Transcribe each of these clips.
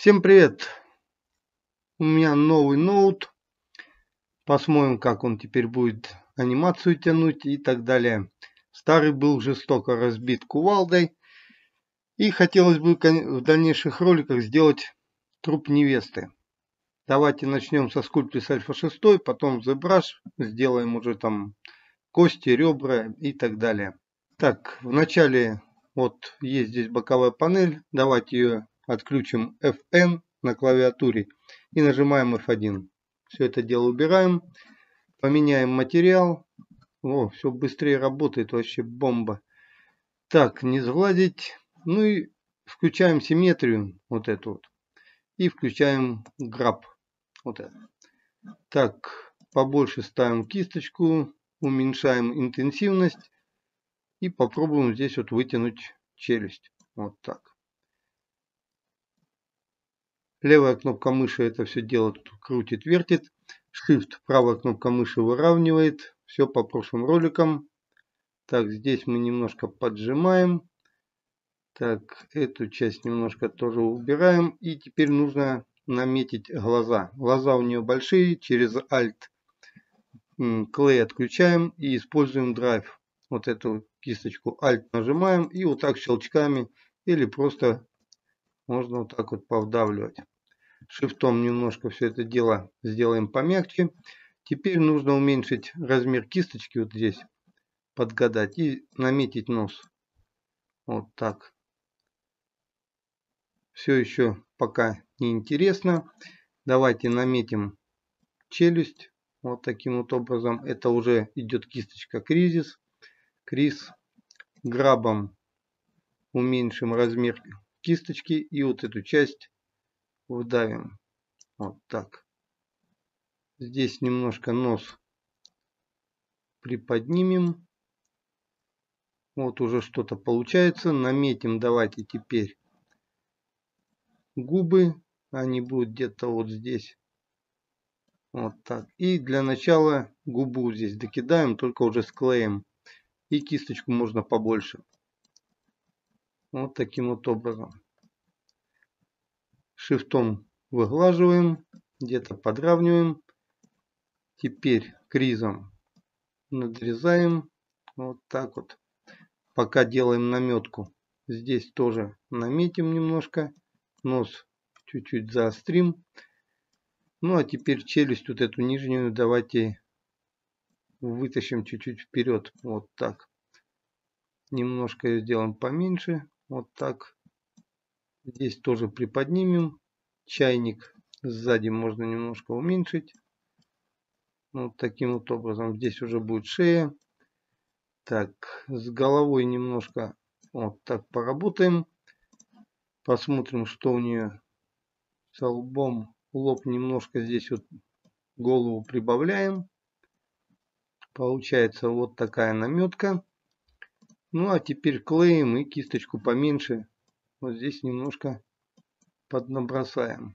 Всем привет! У меня новый ноут. Посмотрим, как он теперь будет анимацию тянуть и так далее. Старый был жестоко разбит кувалдой. И хотелось бы в дальнейших роликах сделать труп невесты. Давайте начнем со Sculptris Alpha 6, потом ZBrush. Сделаем уже там кости, ребра и так далее. Так, вначале вот есть здесь боковая панель. Давайте ее отключим FN на клавиатуре и нажимаем F1. Все это дело убираем. Поменяем материал. О, все быстрее работает, вообще бомба. Так, не сгладить. Ну и включаем симметрию, вот эту вот. И включаем граб. Вот это. Так, побольше ставим кисточку, уменьшаем интенсивность. И попробуем здесь вот вытянуть челюсть. Вот так. Левая кнопка мыши это все дело тут крутит, вертит. Shift, правая кнопка мыши выравнивает. Все по прошлым роликам. Так, здесь мы немножко поджимаем. Так, эту часть немножко тоже убираем. И теперь нужно наметить глаза. Глаза у нее большие. Через Alt клей отключаем и используем Drive. Вот эту кисточку Alt нажимаем и вот так щелчками или просто можно вот так вот повдавливать. Шифтом немножко все это дело сделаем помягче. Теперь нужно уменьшить размер кисточки вот здесь, подгадать и наметить нос. Вот так. Все еще пока не интересно. Давайте наметим челюсть. Вот таким вот образом. Это уже идет кисточка кризис. Криз. Грабом уменьшим размер кисточки и вот эту часть вдавим. Вот так. Здесь немножко нос приподнимем. Вот уже что-то получается. Наметим давайте теперь губы. Они будут где-то вот здесь. Вот так. И для начала губу здесь докидаем, только уже с клеем. И кисточку можно побольше. Вот таким вот образом. Шифтом выглаживаем. Где-то подравниваем. Теперь кризом надрезаем. Вот так вот. Пока делаем наметку. Здесь тоже наметим немножко. Нос чуть-чуть заострим. Ну а теперь челюсть вот эту нижнюю давайте вытащим чуть-чуть вперед. Вот так. Немножко ее сделаем поменьше. Вот так. Здесь тоже приподнимем. Чайник сзади можно немножко уменьшить. Вот таким вот образом. Здесь уже будет шея. Так, с головой немножко вот так поработаем. Посмотрим, что у нее с лбом. Лоб немножко здесь вот голову прибавляем. Получается вот такая наметка. Ну а теперь клеим и кисточку поменьше. Вот здесь немножко поднабросаем.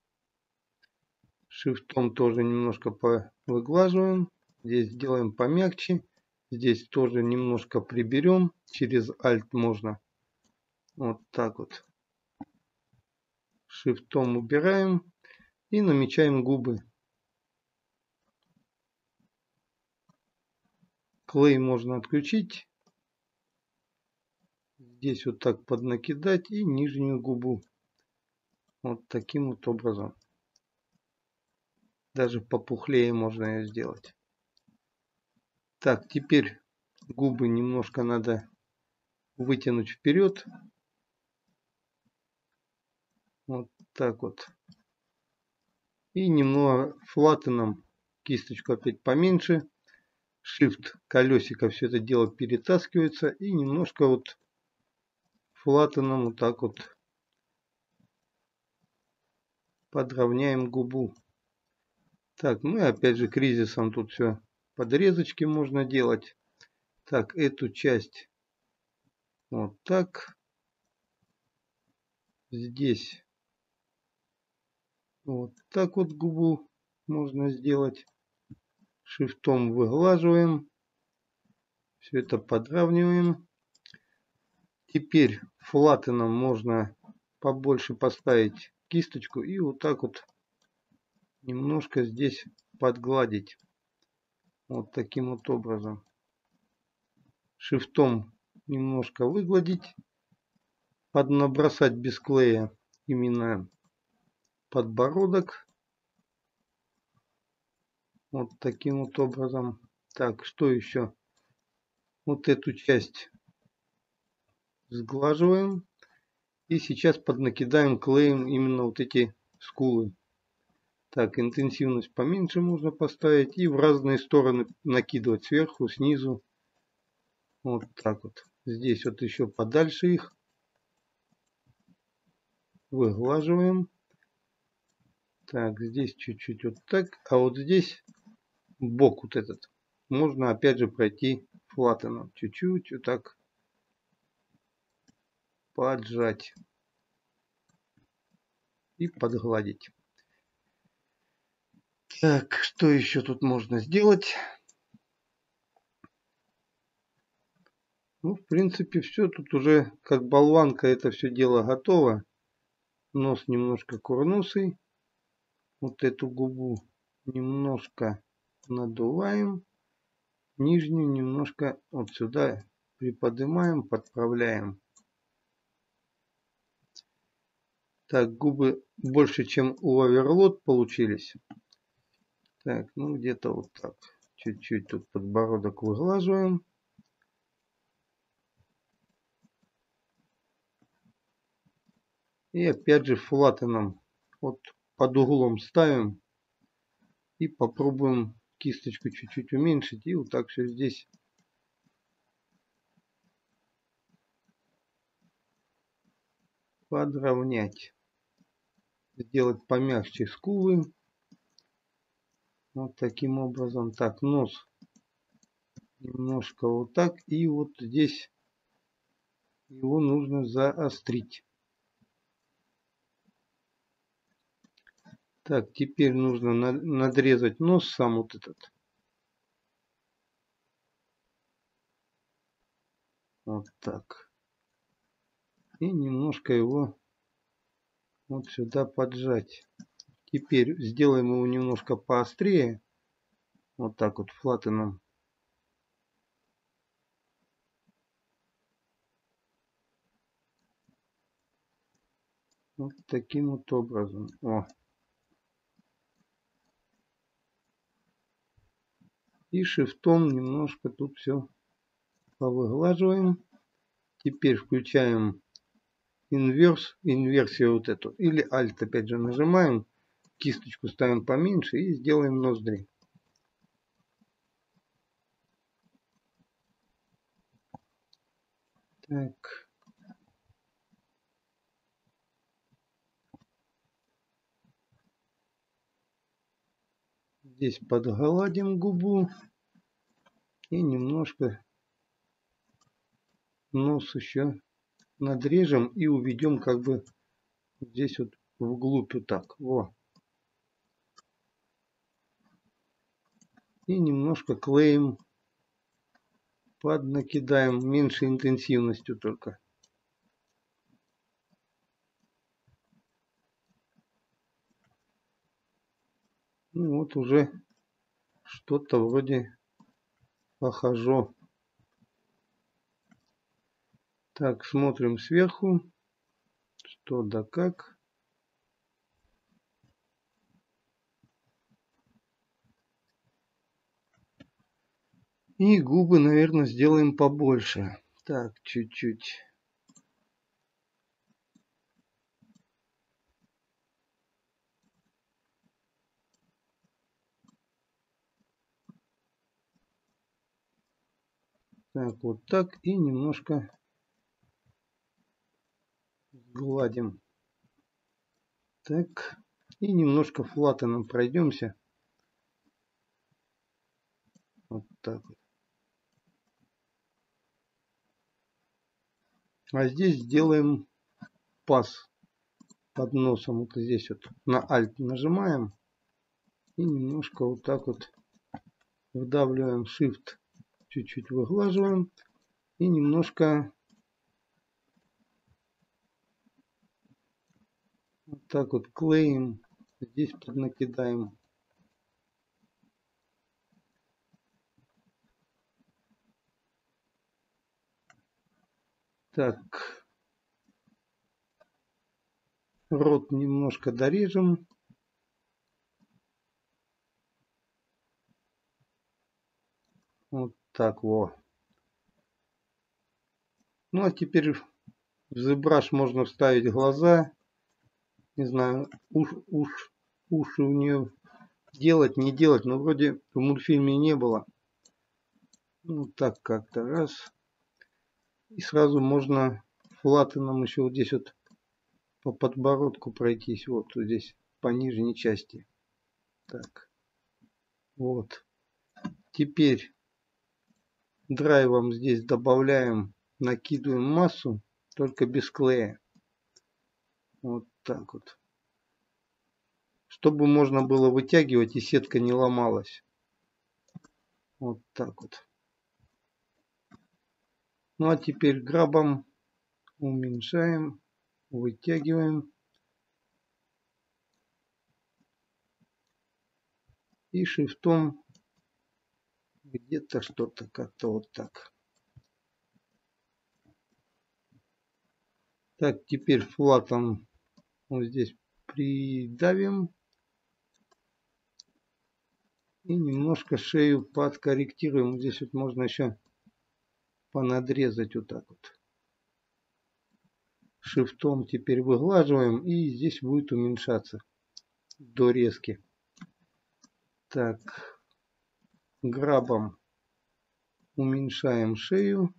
Шифтом тоже немножко повыглаживаем. Здесь сделаем помягче. Здесь тоже немножко приберем. Через Alt можно. Вот так вот. Шифтом убираем. И намечаем губы. Клей можно отключить. Здесь вот так поднакидать и нижнюю губу. Вот таким вот образом. Даже попухлее можно ее сделать. Так, теперь губы немножко надо вытянуть вперед. Вот так вот. И немного флаттеном кисточку опять поменьше. Shift колесико все это дело перетаскивается. И немножко вот флаттеном вот так вот подровняем губу. Так, ну и опять же кризисом тут все подрезочки можно делать. Так, эту часть вот так. Здесь вот так вот губу можно сделать. Шифтом выглаживаем. Все это подравниваем. Теперь флаттеном можно побольше поставить кисточку и вот так вот немножко здесь подгладить. Вот таким вот образом. Шрифтом немножко выгладить. Поднабросать без клея именно подбородок. Вот таким вот образом. Так, что еще? Вот эту часть сглаживаем. И сейчас поднакидаем клеем именно вот эти скулы. Так, интенсивность поменьше можно поставить. И в разные стороны накидывать сверху, снизу. Вот так вот. Здесь вот еще подальше их. Выглаживаем. Так, здесь чуть-чуть вот так. А вот здесь бок вот этот. Можно опять же пройти флаттеном. Чуть-чуть вот так поджать. И подгладить. Так, что еще тут можно сделать? Ну, в принципе, все. Тут уже как болванка это все дело готово. Нос немножко курносый. Вот эту губу немножко надуваем. Нижнюю немножко вот сюда приподнимаем, подправляем. Так, губы больше, чем у оверлот получились. Так, ну где-то вот так. Чуть-чуть тут подбородок выглаживаем. И опять же флаттеном вот под углом ставим. И попробуем кисточку чуть-чуть уменьшить. И вот так все здесь подровнять. Сделать помягче скулы. Вот таким образом. Так, нос немножко вот так. И вот здесь его нужно заострить. Так, теперь нужно надрезать нос сам вот этот. Вот так. И немножко его вот сюда поджать. Теперь сделаем его немножко поострее. Вот так вот флаттеном. Вот таким вот образом. О. И шрифтом немножко тут все повыглаживаем. Теперь включаем инверсию вот эту. Или Alt опять же нажимаем. Кисточку ставим поменьше и сделаем ноздри. Так. Здесь подгладим губу. И немножко нос еще надрежем и уведем как бы здесь вот вглубь вот так. Во. И немножко клеем поднакидаем меньшей интенсивностью только. Ну вот уже что-то вроде похожо. Так, смотрим сверху, что да как. И губы, наверное, сделаем побольше. Так, чуть-чуть. Так, вот так. И немножко гладим. Так. И немножко флаттеном пройдемся. Вот так вот. А здесь сделаем паз под носом. Вот здесь вот на Alt нажимаем. И немножко вот так вот вдавливаем Shift. Чуть-чуть выглаживаем. И немножко Вот так вот клеим. Здесь поднакидаем. Так. Рот немножко дорежем. Вот так вот. Ну а теперь в ZBrush можно вставить глаза. Не знаю, уши у нее делать, не делать, но вроде в мультфильме не было. Ну так как-то раз. И сразу можно флатеном еще вот здесь вот по подбородку пройтись. Вот здесь по нижней части. Так. Вот. Теперь драйвом здесь добавляем, накидываем массу, только без клея. Вот так вот. Чтобы можно было вытягивать и сетка не ломалась. Вот так вот. Ну а теперь грабом уменьшаем, вытягиваем. И шрифтом где-то что-то как-то вот так. Так, теперь флатом вот здесь придавим. И немножко шею подкорректируем. Здесь вот можно еще понадрезать вот так вот. Шрифтом теперь выглаживаем. И здесь будет уменьшаться до резки. Так, грабом уменьшаем шею.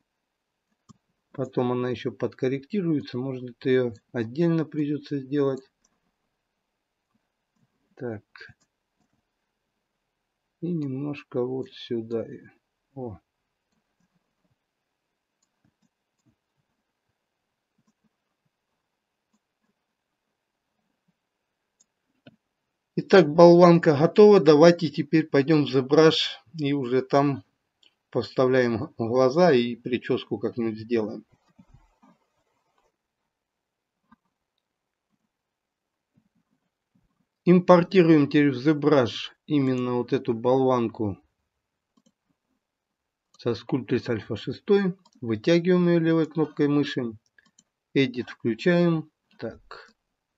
Потом она еще подкорректируется. Может, ее отдельно придется сделать. Так. И немножко вот сюда. О. Итак, болванка готова. Давайте теперь пойдем в ZBrush и уже там поставляем глаза и прическу как-нибудь сделаем. Импортируем теперь в ZBrush именно вот эту болванку со Sculptris Alpha 6. Вытягиваем ее левой кнопкой мыши. Edit включаем. Так.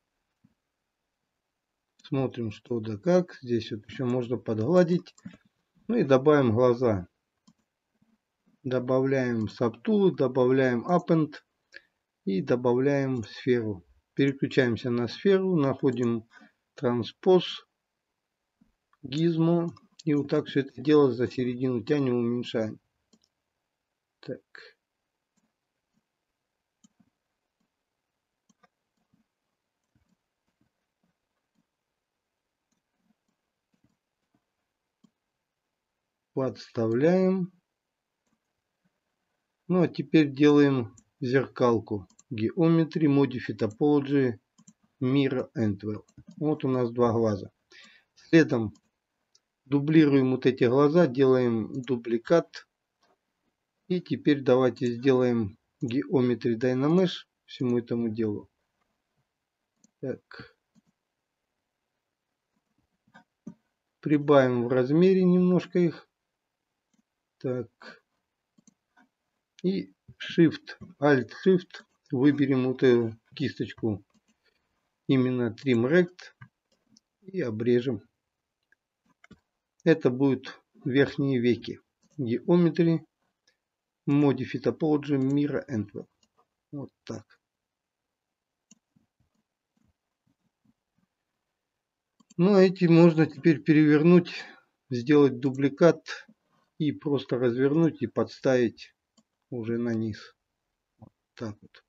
Смотрим, что да как. Здесь вот еще можно подгладить. Ну и добавим глаза. Добавляем Subtool, добавляем Append и добавляем сферу. Переключаемся на сферу, находим Transpose, Gizmo и вот так все это дело за середину тянем, уменьшаем. Так. Подставляем. Ну а теперь делаем зеркалку. Geometry, Modify Topology, Mirror Entwell. Вот у нас два глаза. Следом дублируем вот эти глаза, делаем дубликат. И теперь давайте сделаем Geometry Dynamesh всему этому делу. Так. Прибавим в размере немножко их. Так. И Shift, Alt-Shift. Выберем вот эту кисточку. Именно Trim Rect. И обрежем. Это будут верхние веки. Geometry, Modify Topology, Mirror Entwell. Вот так. Ну а эти можно теперь перевернуть, сделать дубликат и просто развернуть и подставить уже на низ. Вот так вот.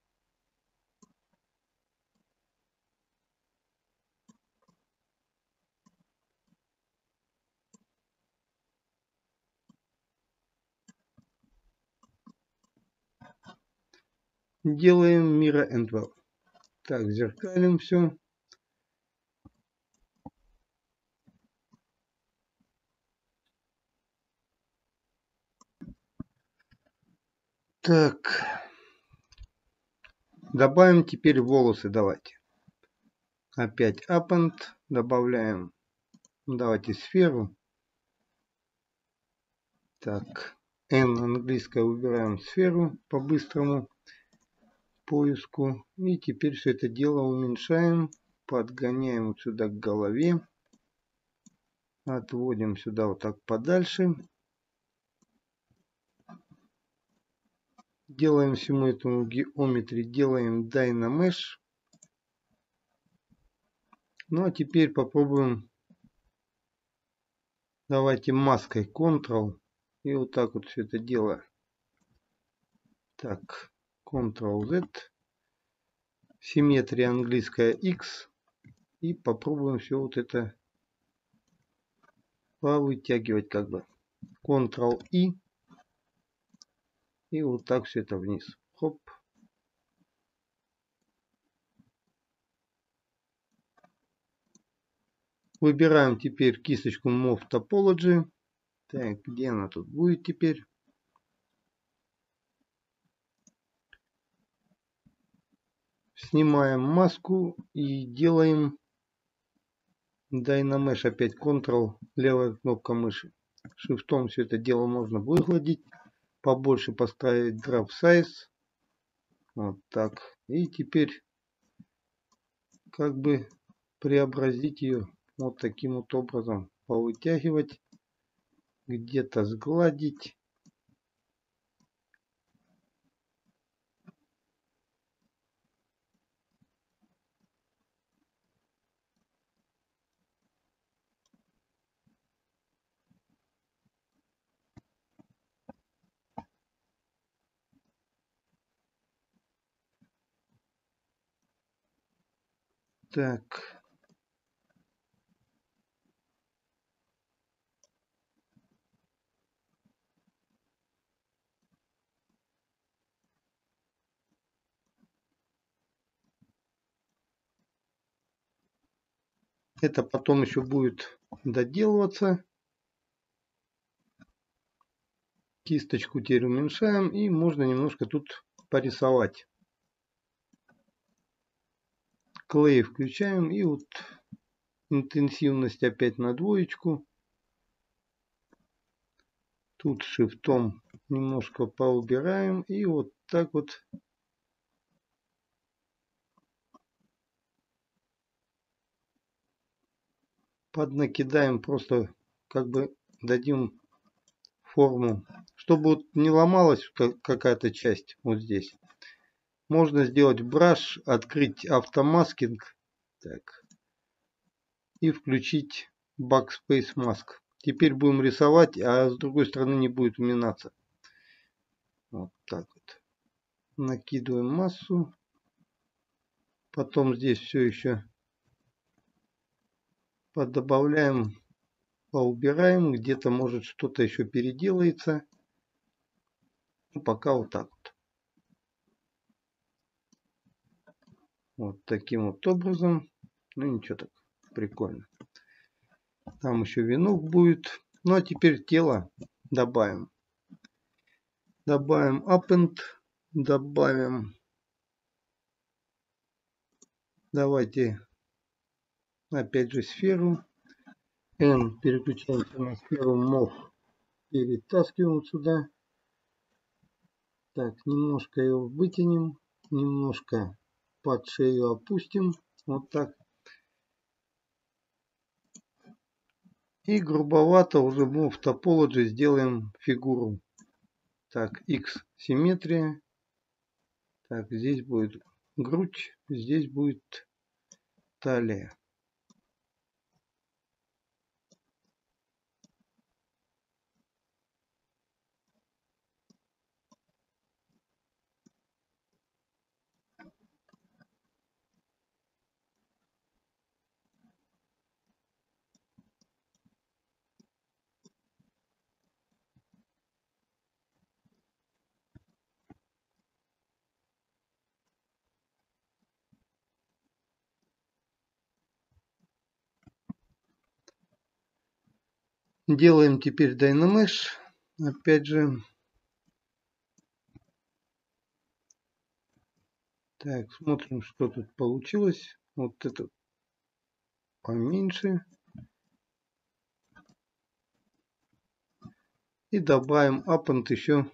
Делаем Mirror Entwell. Так, зеркалим все. Так. Добавим теперь волосы, давайте. Опять append. Добавляем. Давайте сферу. Так. N английское выбираем сферу по быстрому поиску. И теперь все это дело уменьшаем. Подгоняем вот сюда к голове. Отводим сюда вот так подальше. Делаем всему этому геометрии, делаем Dynamesh. Ну а теперь попробуем. Давайте маской Ctrl. И вот так вот все это дело. Так, Ctrl-Z. Симметрия английская X. И попробуем все вот это повытягивать как бы. Ctrl-I. И вот так все это вниз. Хоп. Выбираем теперь кисточку Move Topology. Так, где она тут будет теперь? Снимаем маску и делаем Dynamesh. Опять Ctrl, левая кнопка мыши. Шифтом все это дело можно выгладить. Побольше поставить Drop Size. Вот так. И теперь как бы преобразить ее вот таким вот образом. Повытягивать. Где-то сгладить. Так. Это потом еще будет доделываться. Кисточку теперь уменьшаем. И можно немножко тут порисовать. Клей включаем. И вот интенсивность опять на двоечку. Тут шифтом немножко поубираем. И вот так вот. Поднакидаем, просто как бы дадим форму, чтобы вот не ломалась какая-то часть вот здесь. Можно сделать браш, открыть автомаскинг, так, и включить Backspace Mask. Теперь будем рисовать, а с другой стороны не будет уминаться. Вот так вот. Накидываем массу. Потом здесь все еще поддобавляем, поубираем. Где-то может что-то еще переделается. Ну, пока вот так вот. Вот таким вот образом. Ну ничего, так прикольно. Там еще венок будет. Ну а теперь тело добавим. Добавим append. Добавим. Давайте опять же сферу. N переключаемся на сферу Move. Перетаскиваем сюда. Так, немножко его вытянем. Немножко под шею опустим. Вот так. И грубовато уже Move Topology сделаем фигуру. Так, X симметрия. Так, здесь будет грудь, здесь будет талия. Делаем теперь Dynamesh. Опять же. Так, смотрим, что тут получилось. Вот это поменьше. И добавим append еще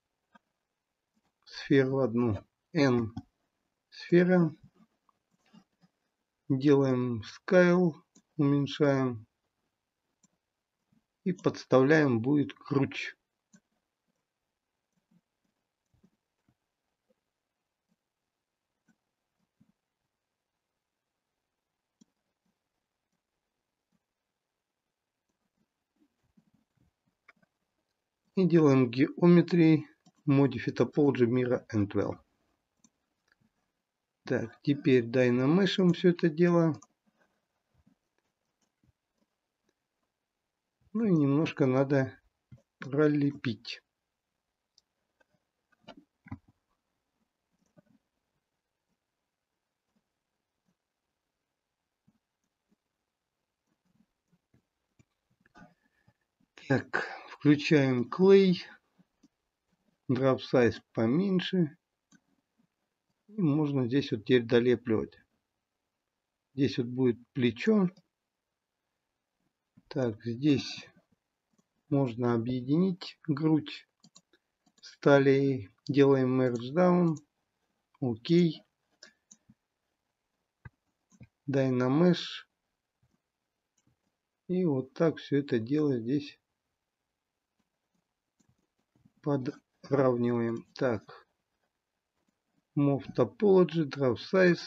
сферу одну. N сфера. Делаем scale, уменьшаем. И подставляем, будет круче. И делаем Geometry, Modify Topology, Mirror and Well. Так, теперь дайнамешим все это дело. Ну и немножко надо пролепить. Так, включаем Clay. Drop Size поменьше. И можно здесь вот теперь долепливать. Здесь вот будет плечо. Так, здесь можно объединить грудь с талией. Делаем Merge Down. Окей. Dynamesh. И вот так все это дело здесь подравниваем. Так. Move Topology, Drop Size.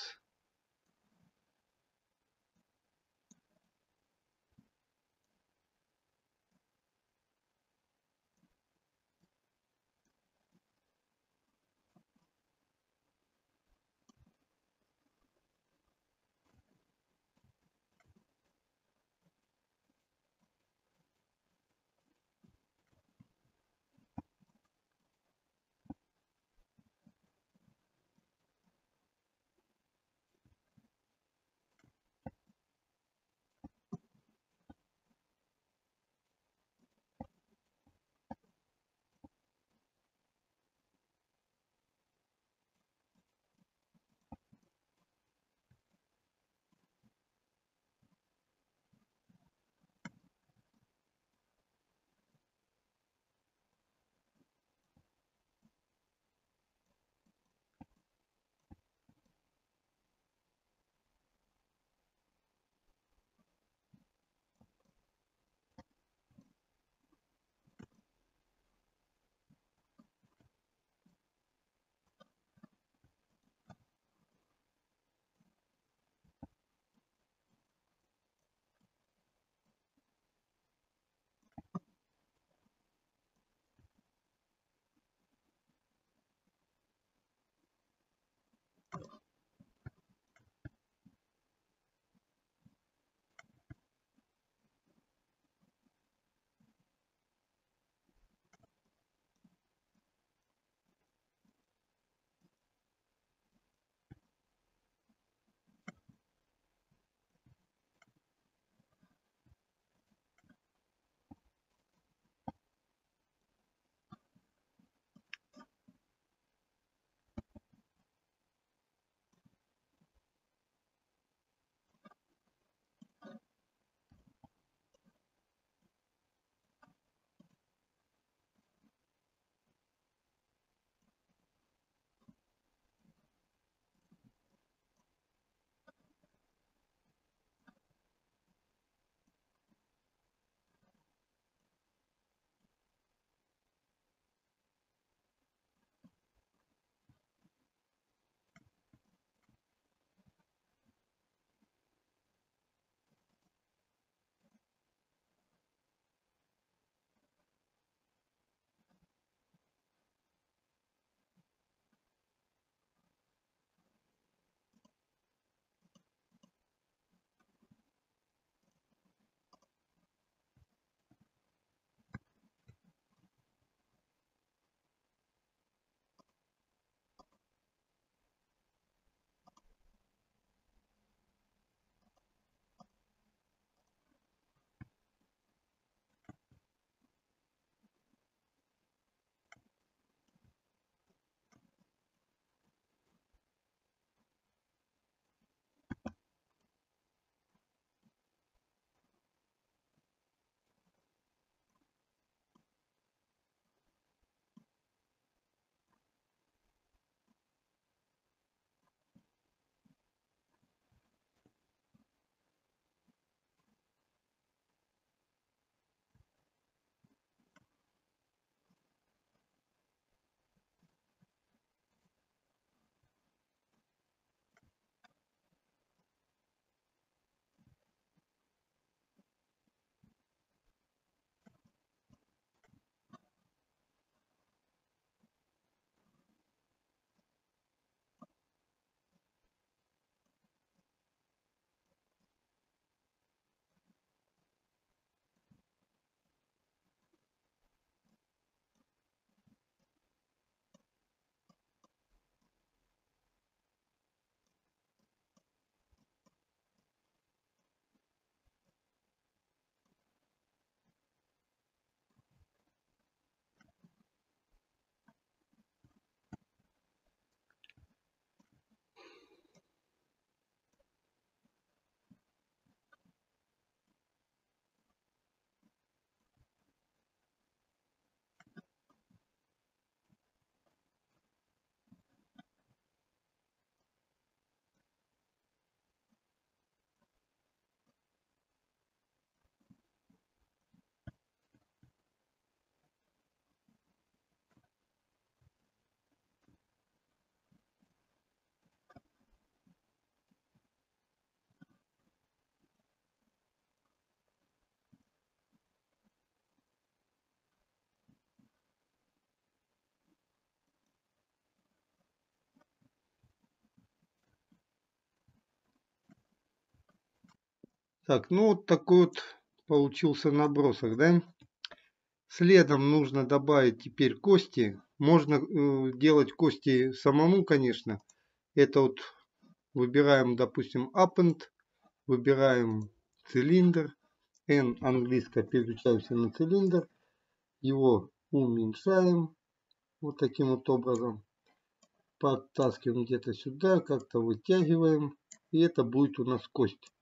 Так, ну вот такой вот получился набросок, да? Следом нужно добавить теперь кости. Можно делать кости самому, конечно. Это вот выбираем, допустим, append, выбираем цилиндр, N английское, переключаемся на цилиндр, его уменьшаем вот таким вот образом, подтаскиваем где-то сюда, как-то вытягиваем, и это будет у нас кость.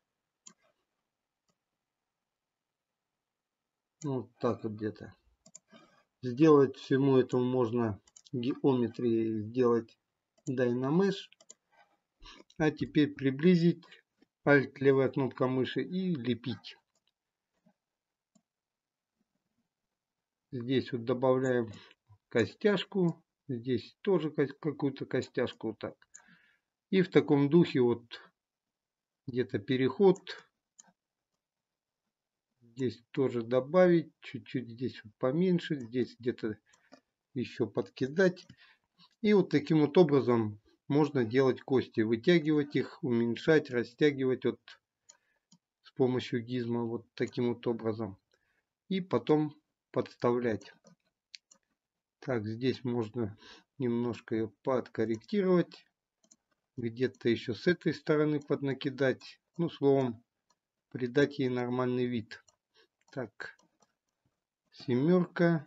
Вот так вот где-то. Сделать всему этому можно геометрии сделать Dynamesh. А теперь приблизить, Alt левая кнопка мыши и лепить. Здесь вот добавляем костяшку, здесь тоже какую-то костяшку вот так. И в таком духе вот где-то переход. Здесь тоже добавить, чуть-чуть здесь вот поменьше, здесь где-то еще подкидать. И вот таким вот образом можно делать кости, вытягивать их, уменьшать, растягивать вот с помощью гизма вот таким вот образом. И потом подставлять. Так, здесь можно немножко ее подкорректировать. Где-то еще с этой стороны поднакидать. Ну, словом, придать ей нормальный вид. Так, семерка.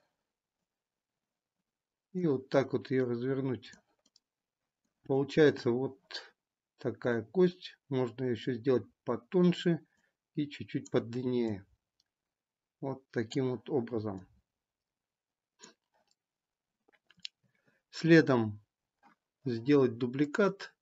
И вот так вот ее развернуть. Получается вот такая кость. Можно еще сделать потоньше и чуть-чуть подлиннее. Вот таким вот образом. Следом сделать дубликат.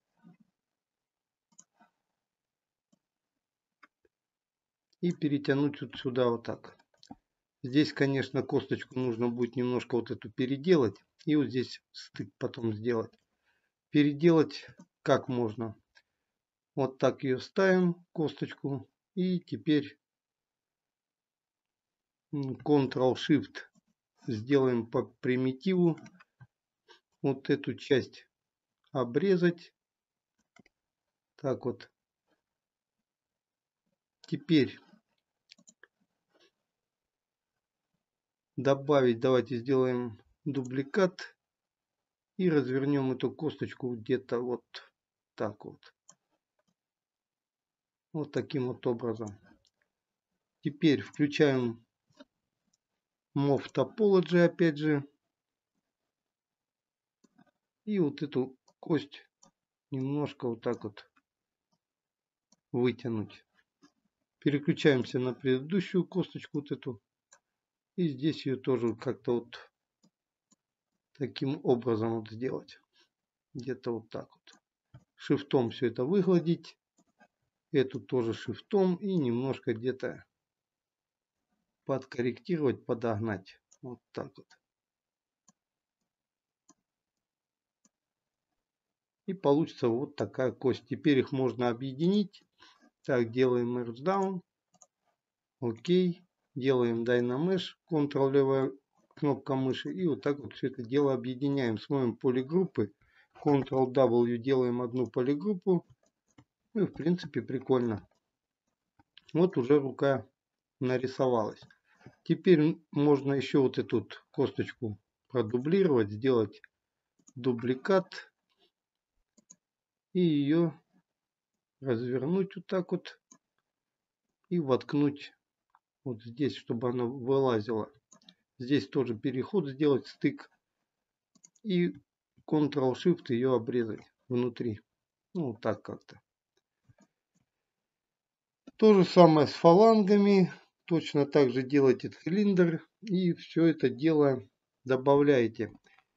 И перетянуть вот сюда вот так. Здесь, конечно, косточку нужно будет немножко вот эту переделать. И вот здесь стык потом сделать. Переделать как можно. Вот так ее ставим, косточку. И теперь Ctrl-Shift сделаем по примитиву. Вот эту часть обрезать. Так вот. Теперь добавить, давайте сделаем дубликат. И развернем эту косточку где-то вот так вот. Вот таким вот образом. Теперь включаем Move Topology опять же. И вот эту кость немножко вот так вот вытянуть. Переключаемся на предыдущую косточку вот эту. И здесь ее тоже как-то вот таким образом вот сделать. Где-то вот так вот. Шифтом все это выгладить. Эту тоже шифтом. И немножко где-то подкорректировать, подогнать. Вот так вот. И получится вот такая кость. Теперь их можно объединить. Так, делаем Merge Down. Окей. Делаем Dynamesh. Ctrl левая кнопка мыши. И вот так вот все это дело объединяем. Смотрим полигруппы. Ctrl-W делаем одну полигруппу. Ну и в принципе прикольно. Вот уже рука нарисовалась. Теперь можно еще вот эту косточку продублировать. Сделать дубликат. И ее развернуть вот так вот. И воткнуть вот здесь, чтобы она вылазила. Здесь тоже переход сделать, стык. И Ctrl-Shift ее обрезать внутри. Ну, вот так как-то. То же самое с фалангами. Точно так же делайте цилиндр. И все это дело добавляете.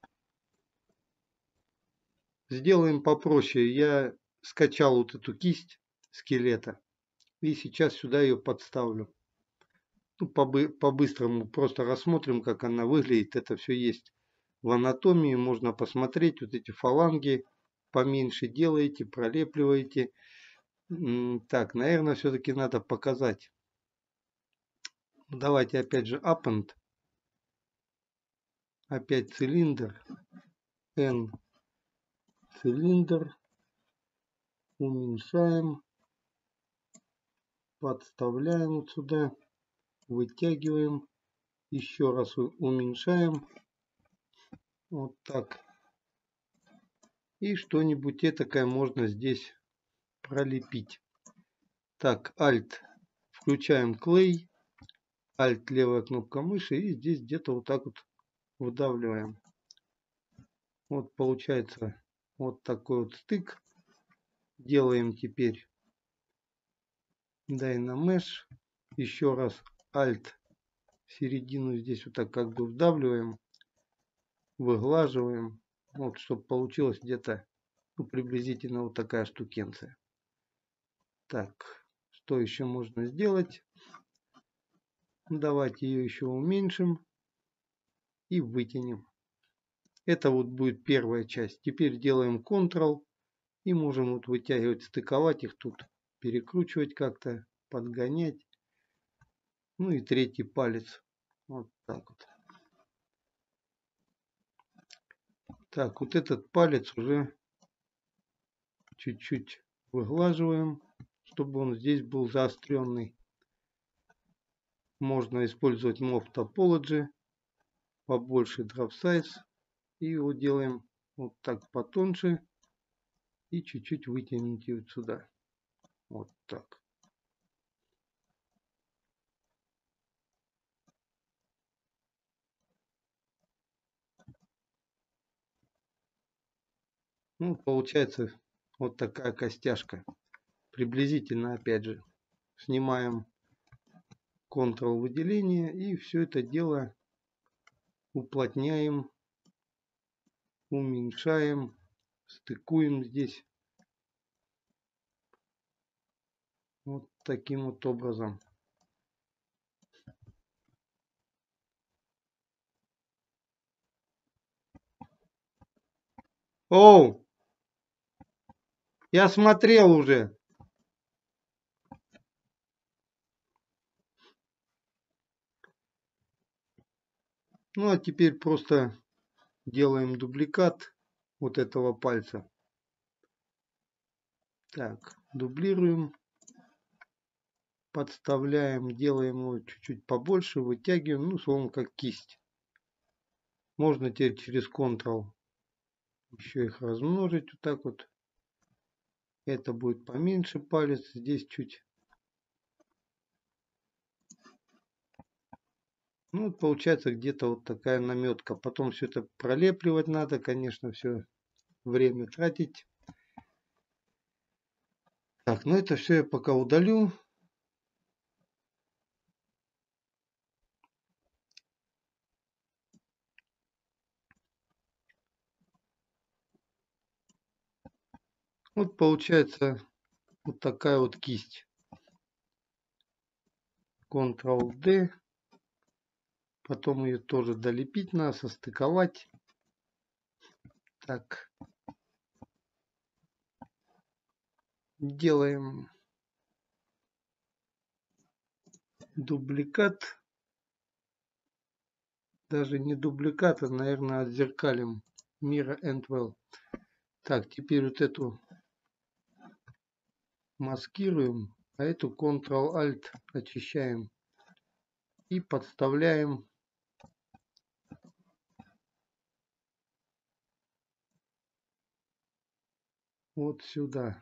Сделаем попроще. Я скачал вот эту кисть скелета. И сейчас сюда ее подставлю. Ну, по-быстрому просто рассмотрим, как она выглядит. Это все есть в анатомии. Можно посмотреть. Вот эти фаланги поменьше делаете, пролепливаете. Так, наверное, все-таки надо показать. Давайте опять же append. Опять цилиндр. N цилиндр. Уменьшаем. подставляем вот сюда, вытягиваем, еще раз уменьшаем, вот так. И что-нибудь этакое можно здесь пролепить. Так, Alt, включаем клей, Alt, левая кнопка мыши, и здесь где-то вот так вот выдавливаем. Вот получается вот такой вот стык. Делаем теперь Dynamesh. Еще раз Alt, середину здесь вот так как бы вдавливаем, выглаживаем. Вот, чтобы получилось где-то приблизительно вот такая штукенция. Так, что еще можно сделать? Давайте ее еще уменьшим и вытянем. Это вот будет первая часть. Теперь делаем Ctrl и можем вот вытягивать, стыковать их тут, перекручивать как-то, подгонять. Ну и третий палец. Вот так вот. Так, вот этот палец уже чуть-чуть выглаживаем, чтобы он здесь был заостренный. Можно использовать Move Topology, побольше Drop Size. И его делаем вот так потоньше. И чуть-чуть вытяните вот сюда. Вот так. Ну, получается вот такая костяшка. Приблизительно, опять же, снимаем Ctrl выделение и все это дело уплотняем, уменьшаем, стыкуем здесь. Вот таким вот образом. Оу! Я смотрел уже. Ну а теперь просто делаем дубликат вот этого пальца. Так, дублируем, подставляем, делаем его чуть-чуть побольше, вытягиваем, ну, словно как кисть. Можно теперь через Ctrl еще их размножить вот так вот. Это будет поменьше палец, здесь чуть. Ну, вот получается где-то вот такая наметка. Потом все это пролепливать надо, конечно, все время тратить. Так, ну это все я пока удалю. Вот получается вот такая вот кисть. Ctrl-D. Потом ее тоже долепить надо, состыковать. Так. Делаем дубликат. Даже не дубликат, а, наверное, отзеркалим. Mirror and Well. Так, теперь вот эту маскируем, а эту Ctrl-Alt очищаем. И подставляем вот сюда.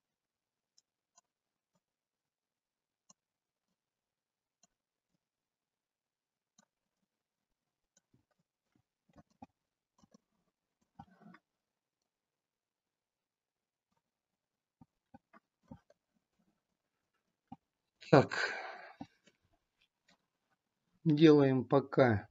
Так, делаем пока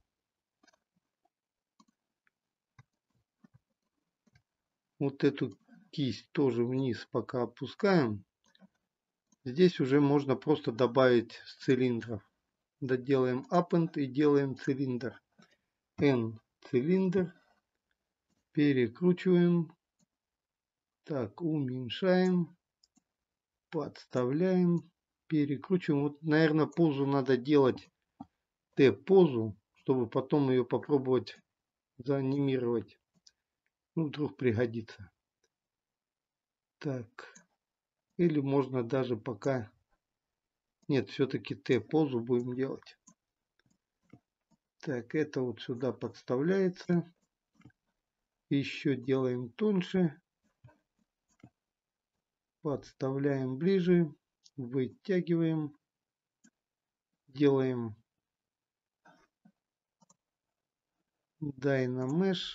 вот эту кисть тоже вниз пока опускаем. Здесь уже можно просто добавить с цилиндров. Доделаем append и делаем цилиндр. N цилиндр. Перекручиваем. Так, уменьшаем. Подставляем. Перекручиваем. Вот, наверное, позу надо делать Т-позу, чтобы потом ее попробовать заанимировать. Ну, вдруг пригодится. Так. Или можно даже пока Нет, все-таки Т-позу будем делать. Так, это вот сюда подставляется. Еще делаем тоньше. Подставляем ближе. Вытягиваем. Делаем Dynamesh.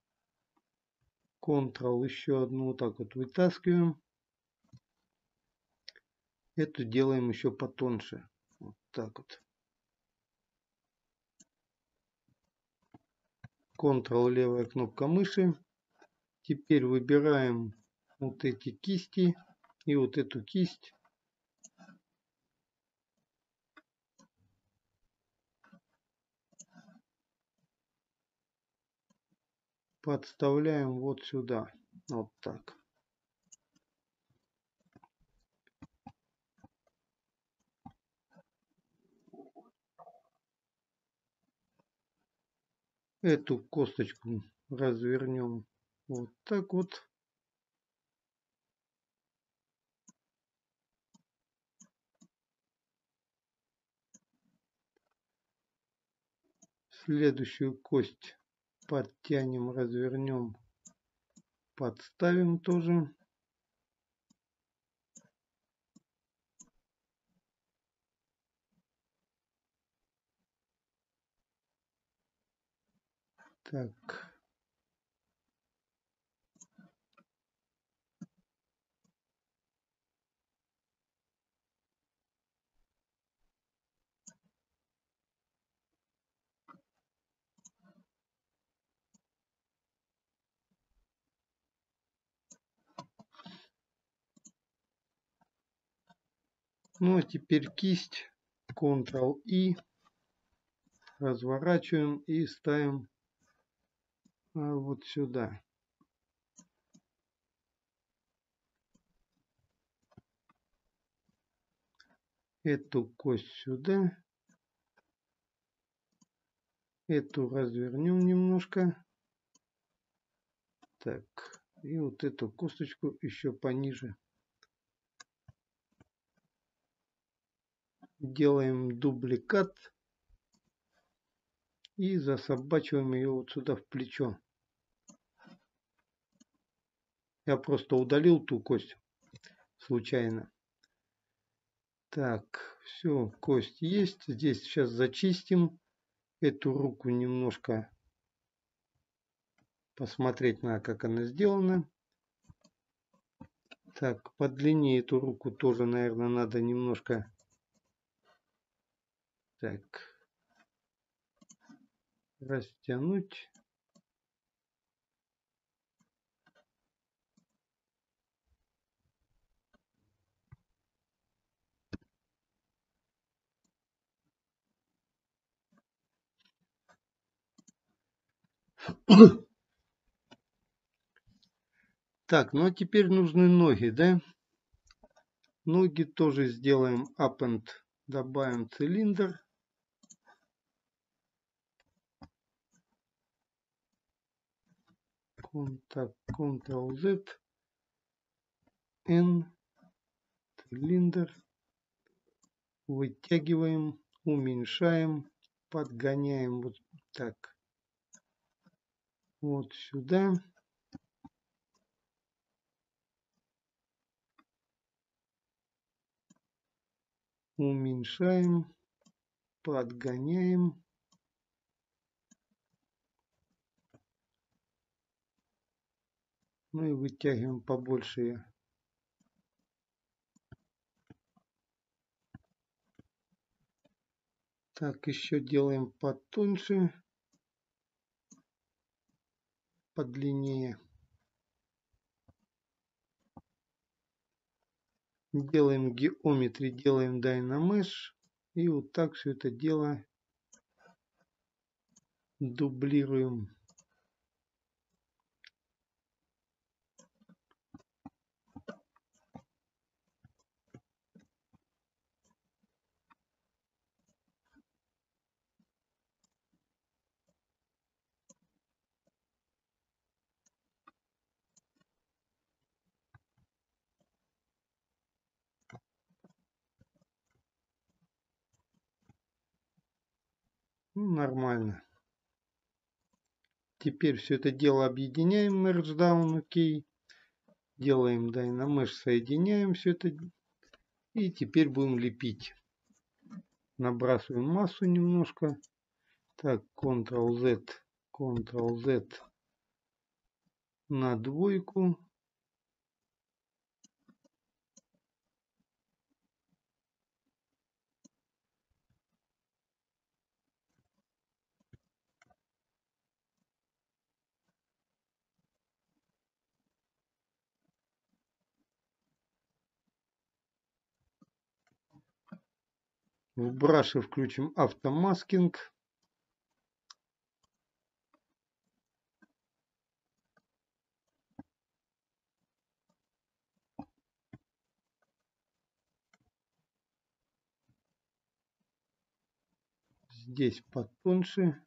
Ctrl еще одну вот так вот вытаскиваем. Эту делаем еще потоньше. Вот так вот. Ctrl левая кнопка мыши. Теперь выбираем вот эти кисти и вот эту кисть. Подставляем вот сюда. Вот так. Эту косточку развернем вот так вот. Следующую кость подтянем, развернем, подставим тоже. Так. Ну а теперь кисть, Ctrl-I, разворачиваем и ставим вот сюда. Эту кость сюда. Эту развернем немножко. Так, и вот эту косточку еще пониже. Делаем дубликат. И засобачиваем ее вот сюда в плечо. Я просто удалил ту кость случайно. Так, все, кость есть. Здесь сейчас зачистим. Эту руку немножко посмотреть на, как она сделана. Так, по длине эту руку тоже, наверное, надо немножко так растянуть. Так, ну а теперь нужны ноги, да? Ноги тоже сделаем append, добавим цилиндр. Так, Ctrl-Z, N, цилиндр. Вытягиваем, уменьшаем, подгоняем вот так. Вот сюда. Уменьшаем, подгоняем. Ну и вытягиваем побольше ее. Так, еще делаем потоньше, подлиннее. Делаем геометрии, делаем Dynamesh. И вот так все это дело дублируем. Ну, нормально. Теперь все это дело объединяем, merge down, окей. Делаем Dynamesh, соединяем все это. И теперь будем лепить. Набрасываем массу немножко. Так, Ctrl-Z, Ctrl-Z на двойку. В браше включим автомаскинг. Здесь потоньше.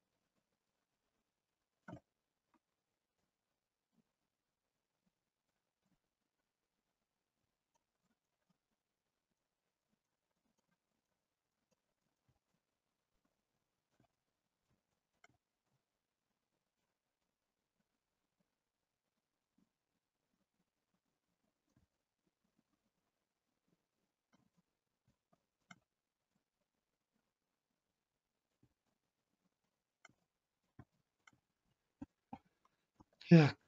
Так,